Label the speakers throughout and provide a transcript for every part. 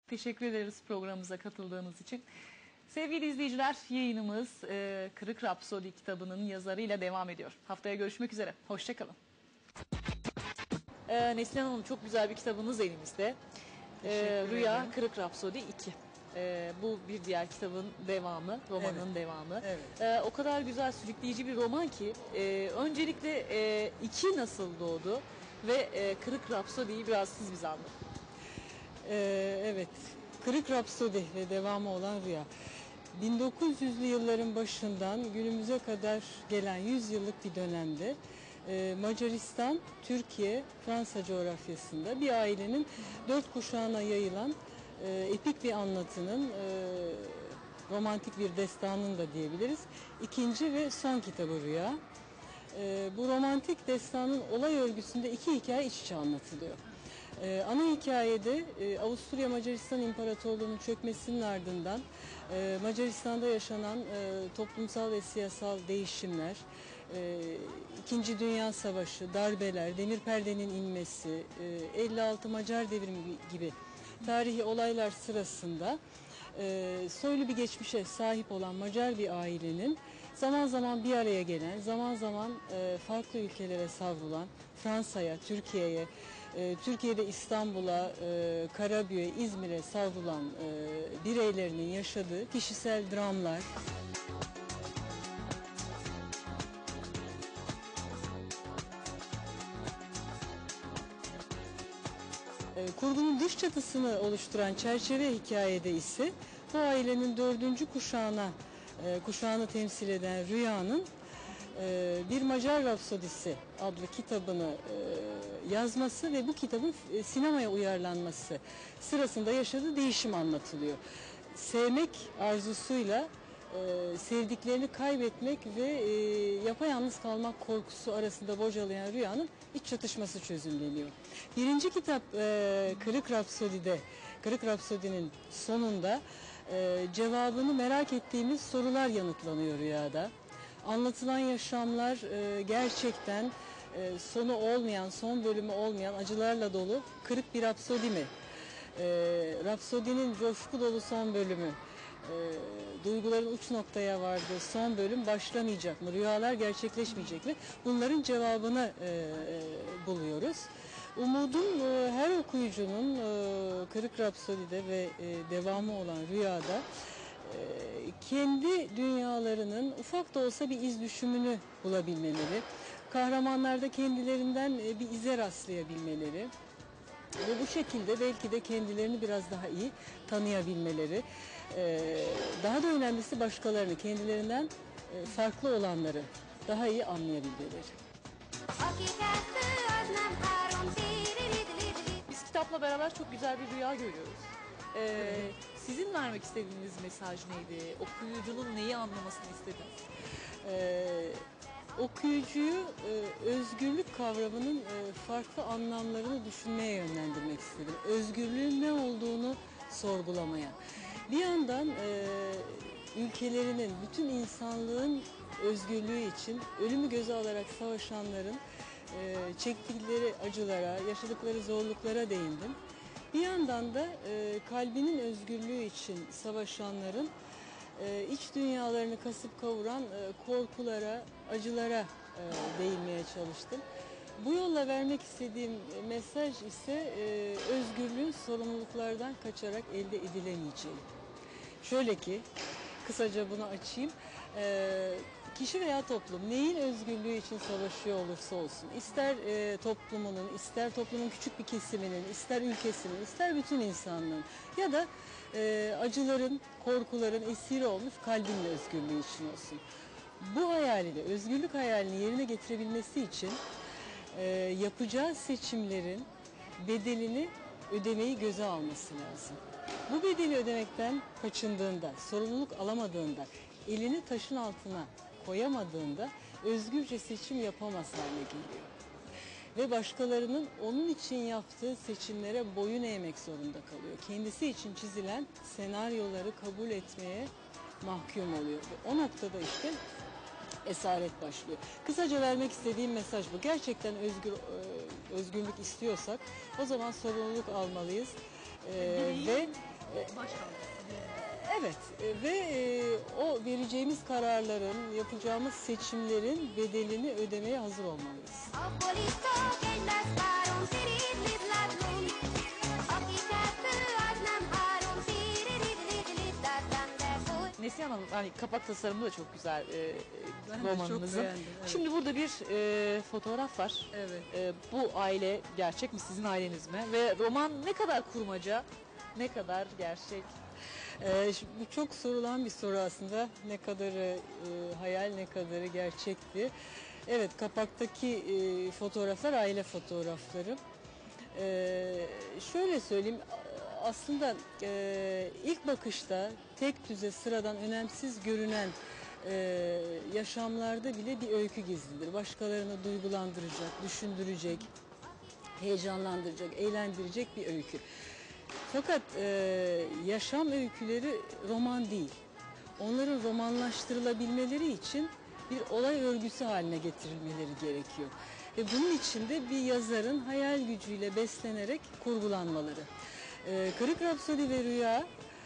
Speaker 1: Teşekkür ederiz programımıza katıldığınız için. Sevgili izleyiciler, yayınımız Kırık Rapsodi kitabının yazarıyla devam ediyor. Haftaya görüşmek üzere. Hoşçakalın. Neslihan Hanım, çok güzel bir kitabınız elimizde. Rüya Kırık Rapsodi 2. Bu bir diğer kitabın devamı, romanın devamı.
Speaker 2: Evet.
Speaker 1: O kadar güzel, sürükleyici bir roman ki öncelikle 2 nasıl doğdu ve Kırık Rapsodi'yi biraz siz bize anlatın.
Speaker 2: Evet, Kırık Rapsodi ve devamı olan Rüya. 1900'lü yılların başından günümüze kadar gelen 100 yıllık bir dönemde Macaristan, Türkiye, Fransa coğrafyasında bir ailenin 4 kuşağına yayılan epik bir anlatının, romantik bir destanın da diyebiliriz. İkinci ve son kitabı Rüya. Bu romantik destanın olay örgüsünde 2 hikaye iç içe anlatılıyor. Ana hikayede Avusturya Macaristan İmparatorluğu'nun çökmesinin ardından Macaristan'da yaşanan toplumsal ve siyasal değişimler, İkinci Dünya Savaşı, darbeler, demir perdenin inmesi, 56 Macar devrimi gibi tarihi olaylar sırasında soylu bir geçmişe sahip olan Macar bir ailenin zaman zaman bir araya gelen, zaman zaman farklı ülkelere savrulan, Fransa'ya, Türkiye'ye, Türkiye'de İstanbul'a, Karabük'e, İzmir'e savrulan bireylerinin yaşadığı kişisel dramlar. Kurgunun dış çatısını oluşturan çerçeve hikayede ise bu ailenin 4. kuşağını temsil eden Rüya'nın bir Macar Rapsodisi adlı kitabını yazması ve bu kitabın sinemaya uyarlanması sırasında yaşadığı değişim anlatılıyor. Sevmek arzusuyla sevdiklerini kaybetmek ve yapayalnız kalmak korkusu arasında bocalayan Rüya'nın iç çatışması çözümleniyor. Birinci kitap Kırık Rapsodi'nin sonunda cevabını merak ettiğimiz sorular yanıtlanıyor Rüya'da. Anlatılan yaşamlar gerçekten sonu olmayan, son bölümü olmayan acılarla dolu kırık bir rapsodi mi? Rapsodinin coşku dolu son bölümü, duyguların uç noktaya vardığı son bölüm başlamayacak mı? Rüyalar gerçekleşmeyecek mi? Bunların cevabını buluyoruz. Umudum her okuyucunun Kırık Rapsodi'de ve devamı olan Rüya'da kendi dünyalarının ufak da olsa bir iz düşümünü bulabilmeleri, kahramanlarda kendilerinden bir ize rastlayabilmeleri ve bu şekilde belki de kendilerini biraz daha iyi tanıyabilmeleri, daha da önemlisi başkalarını, kendilerinden farklı olanları daha iyi anlayabilmeleri.
Speaker 1: Biz kitapla beraber çok güzel bir rüya görüyoruz. Sizin vermek istediğiniz mesaj neydi? Okuyucunun neyi anlamasını istediniz?
Speaker 2: Okuyucuyu özgürlük kavramının farklı anlamlarını düşünmeye yönlendirmek istedim. Özgürlüğün ne olduğunu sorgulamaya. Bir yandan ülkelerinin, bütün insanlığın özgürlüğü için ölümü göze alarak savaşanların çektikleri acılara, yaşadıkları zorluklara değindim. Bir yandan da kalbinin özgürlüğü için savaşanların iç dünyalarını kasıp kavuran korkulara, acılara değinmeye çalıştım. Bu yolla vermek istediğim mesaj ise özgürlüğün sorumluluklardan kaçarak elde edilemeyeceği. Şöyle ki, kısaca bunu açayım. Kişi veya toplum neyin özgürlüğü için savaşıyor olursa olsun, ister toplumunun, ister toplumun küçük bir kesiminin, ister ülkesinin, ister bütün insanlığın ya da acıların, korkuların esiri olmuş kalbinin özgürlüğü için olsun. Bu hayali de, özgürlük hayalini yerine getirebilmesi için yapacağı seçimlerin bedelini ödemeyi göze alması lazım. Bu bedeli ödemekten kaçındığında, sorumluluk alamadığında, elini taşın altına koyamadığında özgürce seçim yapamaz hale geliyor. Ve başkalarının onun için yaptığı seçimlere boyun eğmek zorunda kalıyor. Kendisi için çizilen senaryoları kabul etmeye mahkum oluyor. Ve o noktada işte esaret başlıyor. Kısaca vermek istediğim mesaj bu. Gerçekten özgürlük istiyorsak o zaman sorumluluk almalıyız. Ve Evet ve o vereceğimiz kararların, yapacağımız seçimlerin bedelini ödemeye hazır olmalıyız.
Speaker 1: Neslihan Hanım, hani kapak tasarımı da çok güzel
Speaker 2: Ben de çok
Speaker 1: romanınızın.
Speaker 2: beğendim, evet.
Speaker 1: Şimdi burada bir fotoğraf var.
Speaker 2: Evet.
Speaker 1: Bu aile gerçek mi, sizin aileniz mi? Ve roman ne kadar kurmaca, ne kadar gerçek?
Speaker 2: Bu çok sorulan bir soru aslında. Ne kadarı hayal, ne kadarı gerçekti. Evet, kapaktaki fotoğraflar aile fotoğrafları. Şöyle söyleyeyim, aslında ilk bakışta tek düze, sıradan, önemsiz görünen yaşamlarda bile bir öykü gizlidir. Başkalarını duygulandıracak, düşündürecek, heyecanlandıracak, eğlendirecek bir öykü. Fakat yaşam öyküleri roman değil. Onların romanlaştırılabilmeleri için bir olay örgüsü haline getirilmeleri gerekiyor. Ve bunun için de bir yazarın hayal gücüyle beslenerek kurgulanmaları. Kırık Rapsodi ve Rüya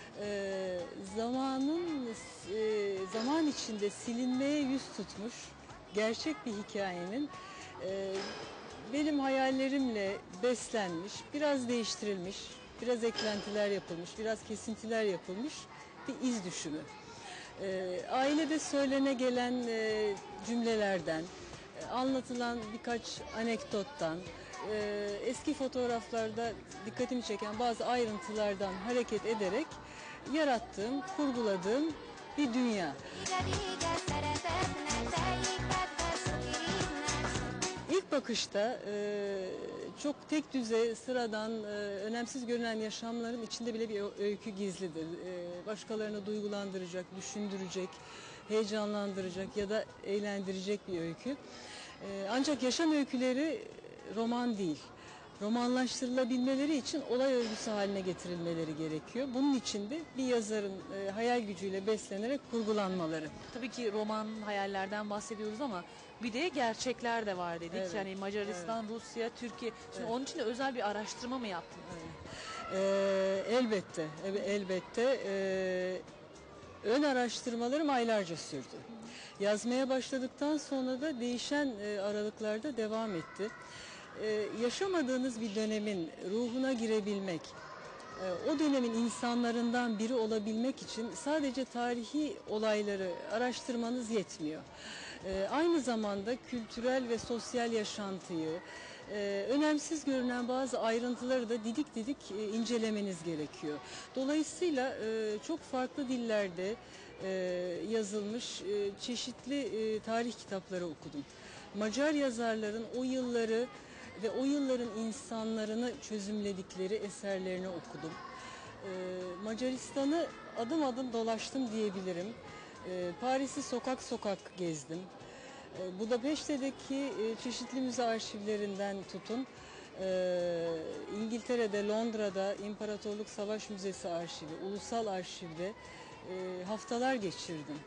Speaker 2: zaman içinde silinmeye yüz tutmuş gerçek bir hikayenin benim hayallerimle beslenmiş, biraz değiştirilmiş, biraz eklentiler yapılmış, biraz kesintiler yapılmış bir iz düşümü. Ailede söylene gelen cümlelerden, anlatılan birkaç anekdottan, eski fotoğraflarda dikkatimi çeken bazı ayrıntılardan hareket ederek yarattığım, kurguladığım bir dünya. İlk bakışta çok tek düze, sıradan, önemsiz görünen yaşamların içinde bile bir öykü gizlidir. Başkalarını duygulandıracak, düşündürecek, heyecanlandıracak ya da eğlendirecek bir öykü. Ancak yaşam öyküleri roman değil. Romanlaştırılabilmeleri için olay örgüsü haline getirilmeleri gerekiyor. Bunun için de bir yazarın hayal gücüyle beslenerek kurgulanmaları.
Speaker 1: Tabii ki roman, hayallerden bahsediyoruz ama bir de gerçekler de var dedik.
Speaker 2: Evet,
Speaker 1: Yani Macaristan, Rusya, Türkiye. Şimdi
Speaker 2: Evet.
Speaker 1: onun için de özel bir araştırma mı yaptınız?
Speaker 2: Elbette, elbette. Ön araştırmalarım aylarca sürdü. Yazmaya başladıktan sonra da değişen aralıklarda devam etti. Yaşamadığınız bir dönemin ruhuna girebilmek, o dönemin insanlarından biri olabilmek için sadece tarihi olayları araştırmanız yetmiyor. Aynı zamanda kültürel ve sosyal yaşantıyı, önemsiz görünen bazı ayrıntıları da didik didik incelemeniz gerekiyor. Dolayısıyla çok farklı dillerde yazılmış çeşitli tarih kitapları okudum. Macar yazarların o yılları ve o yılların insanlarını çözümledikleri eserlerini okudum. Macaristan'ı adım adım dolaştım diyebilirim. Paris'i sokak sokak gezdim. Budapeşte'deki çeşitli müze arşivlerinden tutun, İngiltere'de, Londra'da İmparatorluk Savaş Müzesi arşivi, Ulusal Arşiv'de haftalar geçirdim.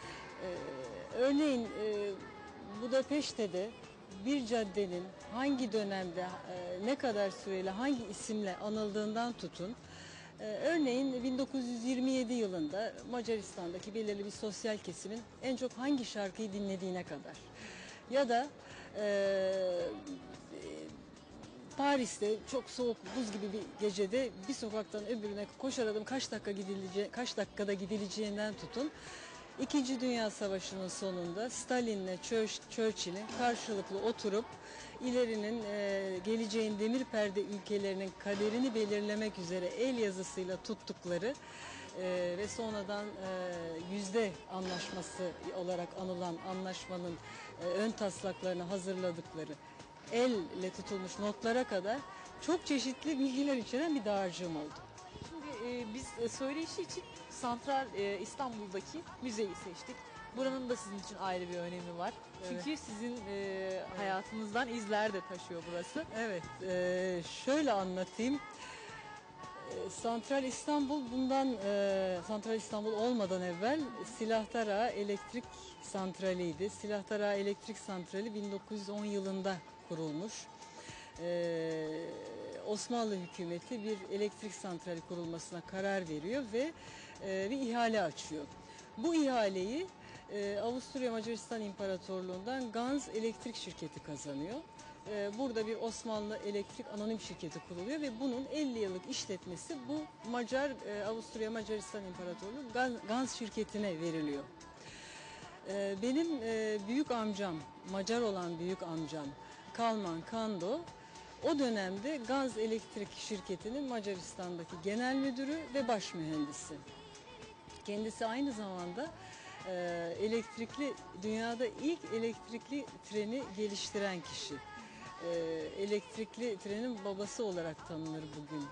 Speaker 2: Örneğin Budapeşte'de bir caddenin hangi dönemde, ne kadar süreyle, hangi isimle anıldığından tutun, örneğin 1927 yılında Macaristan'daki belirli bir sosyal kesimin en çok hangi şarkıyı dinlediğine kadar ya da Paris'te çok soğuk, buz gibi bir gecede bir sokaktan öbürüne koşar adım kaç dakikada gidileceğinden tutun, İkinci Dünya Savaşı'nın sonunda Stalin'le Churchill'in karşılıklı oturup ilerinin geleceğin demir perde ülkelerinin kaderini belirlemek üzere el yazısıyla tuttukları ve sonradan yüzde anlaşması olarak anılan anlaşmanın ön taslaklarını hazırladıkları elle tutulmuş notlara kadar çok çeşitli bilgiler içeren bir dağarcığım oldu.
Speaker 1: Şimdi biz söyleşi için Santral İstanbul'daki müzeyi seçtik. Buranın da sizin için ayrı bir önemi var.
Speaker 2: Evet.
Speaker 1: Çünkü sizin hayatınızdan izler de taşıyor burası.
Speaker 2: Evet, şöyle anlatayım. Santral İstanbul Santral İstanbul olmadan evvel Silahtar Elektrik Santrali'ydi. Silahtar Elektrik Santrali 1910 yılında kurulmuş. Osmanlı hükümeti bir elektrik santrali kurulmasına karar veriyor ve bir ihale açıyor. Bu ihaleyi Avusturya Macaristan İmparatorluğu'ndan Ganz Elektrik Şirketi kazanıyor. Burada bir Osmanlı Elektrik Anonim Şirketi kuruluyor ve bunun 50 yıllık işletmesi bu Avusturya Macaristan İmparatorluğu Ganz şirketine veriliyor. Benim büyük amcam, Macar olan büyük amcam Kalman Kando o dönemde Ganz Elektrik Şirketi'nin Macaristan'daki genel müdürü ve baş mühendisi. Kendisi aynı zamanda dünyada ilk elektrikli treni geliştiren kişi. Elektrikli trenin babası olarak tanınır bugün.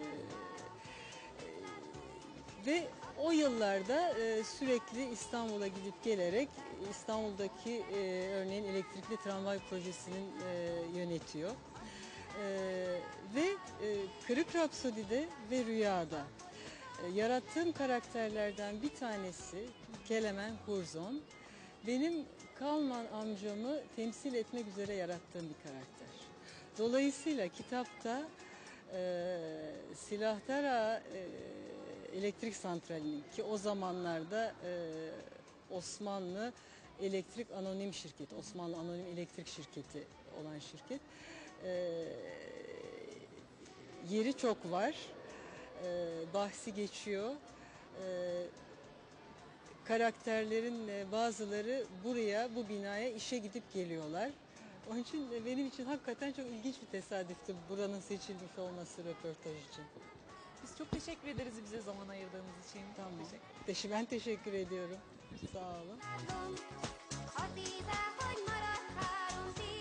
Speaker 2: Ve o yıllarda sürekli İstanbul'a gidip gelerek İstanbul'daki örneğin elektrikli tramvay projesinin yönetiyor. Ve Kırık Rapsodi'de ve Rüya'da yarattığım karakterlerden bir tanesi Kelemen Kurzon. Benim Kalman amcamı temsil etmek üzere yarattığım bir karakter. Dolayısıyla kitapta Silahdara elektrik santralinin ki o zamanlarda Osmanlı Elektrik Anonim Şirketi, Osmanlı Anonim Elektrik Şirketi olan şirket yeri çok var. Bahsi geçiyor. Karakterlerin bazıları bu binaya işe gidip geliyorlar. Onun için benim için hakikaten çok ilginç bir tesadüftü buranın seçilmiş olması röportaj için.
Speaker 1: Biz çok teşekkür ederiz bize zaman ayırdığınız için.
Speaker 2: Tamam.
Speaker 1: Teşekkür.
Speaker 2: Ben teşekkür ediyorum. Sağ olun.
Speaker 3: A szíve, hogy maradj 3 szív.